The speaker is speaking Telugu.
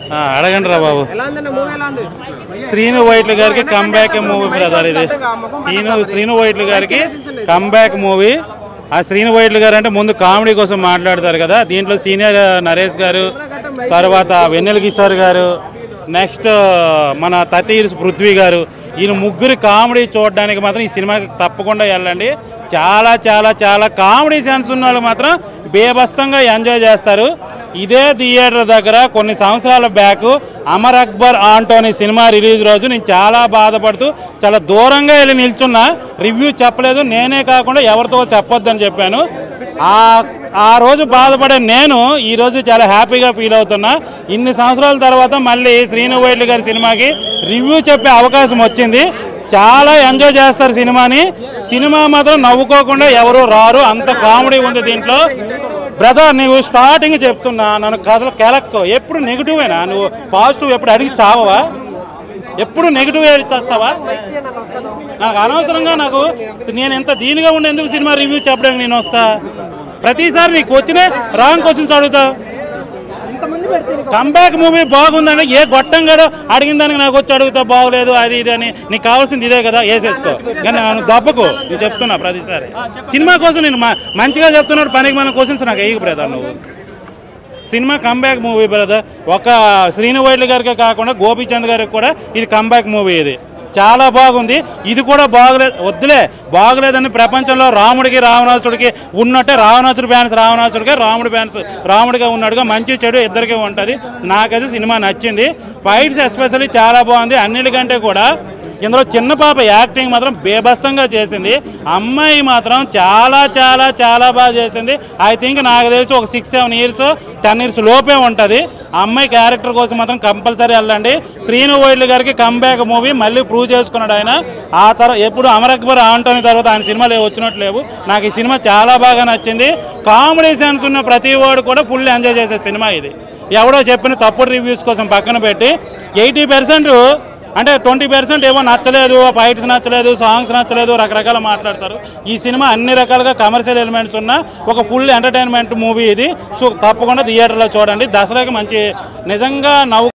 అడగండి రా బాబు. శ్రీను వైట్ల గారికి కంబ్యాక్ మూవీ బ్రదర్. ఇది శ్రీను వైట్ల గారికి కంబ్యాక్ మూవీ. ఆ శ్రీను వైట్ల గారు అంటే ముందు కామెడీ కోసం మాట్లాడతారు కదా, దీంట్లో సీనియర్ నరేష్ గారు, తర్వాత వెన్నెల కిషోర్ గారు, నెక్స్ట్ మన 30 years పృథ్వీ గారు, ఈయన ముగ్గురు కామెడీ చూడడానికి మాత్రం ఈ సినిమాకి తప్పకుండా వెళ్ళండి. చాలా చాలా చాలా కామెడీ సెన్స్ ఉన్న వాళ్ళు మాత్రం బేబస్తంగా ఎంజాయ్ చేస్తారు. ఇదే థియేటర్ దగ్గర కొన్ని సంవత్సరాల back Amar Akbar Anthony cinema release రోజు నేను చాలా బాధపడుతూ చాలా దూరంగా వెళ్ళి నిల్చున్నా. రివ్యూ చెప్పలేదు, నేనే కాకుండా ఎవరితో చెప్పొద్దని చెప్పాను. ఆ రోజు బాధపడే నేను ఈరోజు చాలా హ్యాపీగా ఫీల్ అవుతున్నా. ఇన్ని సంవత్సరాల తర్వాత మళ్ళీ శ్రీను వైట్ల గారి సినిమాకి రివ్యూ చెప్పే అవకాశం వచ్చింది. చాలా ఎంజాయ్ చేస్తారు సినిమాని. సినిమా మాత్రం నవ్వుకోకుండా ఎవరు రారు, అంత కామెడీ ఉంది దీంట్లో. బ్రదర్, నువ్వు స్టార్టింగ్ చెప్తున్నా నన్ను కథలు కెలక్కో. ఎప్పుడు నెగిటివేనా నువ్వు? పాజిటివ్ ఎప్పుడు అడిగి చావవా? ఎప్పుడు నెగిటివ్ చేస్తావా? నాకు అనవసరంగా నేను ఎంత దీనిగా ఉండేందుకు సినిమా రివ్యూ చెప్పడానికి నేను వస్తా? ప్రతిసారి నీకు వచ్చినే రాంగ్ క్వశ్చన్స్ అడుగుతా. కంబ్యాక్ మూవీ బాగుందని ఏ గొట్టంగాడో అడిగిన దానికి నాకు వచ్చి అడుగుతా బాగోలేదు అది ఇది అని. నీకు కావాల్సింది ఇదే కదా, వేసేసుకో. కానీ నన్ను దప్పకు, నేను చెప్తున్నా ప్రతిసారి. సినిమా కోసం నేను మంచిగా చెప్తున్నాడు, పనికి మన క్వశ్చన్స్ నాకు వేయకు బ్రదర్. నువ్వు సినిమా కంబ్యాక్ మూవీ బ్రదర్. ఒక శ్రీను వైట్ల గారికే కాకుండా గోపీచంద్ గారికి కూడా ఇది కంబ్యాక్ మూవీ. ఇది చాలా బాగుంది. ఇది కూడా బాగలేదు, వద్దులే బాగలేదని ప్రపంచంలో రాముడికి రావణాసుడికి ఉన్నట్టే రావణాసుడి ఫ్యాన్స్ రావణాసుడిగా, రాముడి ఫ్యాన్స్ రాముడిగా ఉన్నట్టుగా మంచి చెడు ఇద్దరికీ ఉంటుంది. నాకైతే సినిమా నచ్చింది. ఫైట్స్ ఎస్పెషల్లీ చాలా బాగుంది. అన్నిటికంటే కూడా ఇందులో చిన్న పాప యాక్టింగ్ మాత్రం బేబస్తంగా చేసింది. అమ్మాయి మాత్రం చాలా చాలా చాలా బాగా చేసింది. ఐ థింక్ నాకు తెలిసి ఒక 6-7 years 10 years లోపే ఉంటుంది. అమ్మాయి క్యారెక్టర్ కోసం మాత్రం కంపల్సరీ వెళ్ళండి. శ్రీను వైట్ల గారికి కంబ్యాక్ మూవీ మళ్ళీ ప్రూవ్ చేసుకున్నాడు ఆయన. ఆ తర్వాత ఎప్పుడు అమర్ అక్బర్ ఆంటోనీ తర్వాత ఆయన సినిమాలు వచ్చినట్టు లేవు. నాకు ఈ సినిమా చాలా బాగా నచ్చింది. కామెడీ సెన్స్ ఉన్న ప్రతి వాడు కూడా ఫుల్ ఎంజాయ్ చేసే సినిమా ఇది. ఎవడో చెప్పిన తప్పుడు రివ్యూస్ కోసం పక్కన పెట్టి 80% అంటే 20% ఏమో నచ్చలేదు, ఫైట్స్ నచ్చలేదు, సాంగ్స్ నచ్చలేదు, రకరకాల మాట్లాడతారు. ఈ సినిమా అన్ని రకాలుగా కమర్షియల్ ఎలిమెంట్స్ ఉన్న ఒక ఫుల్ ఎంటర్టైన్మెంట్ మూవీ ఇది. సో తప్పకుండా థియేటర్లో చూడండి. దసరాకి మంచి నిజంగా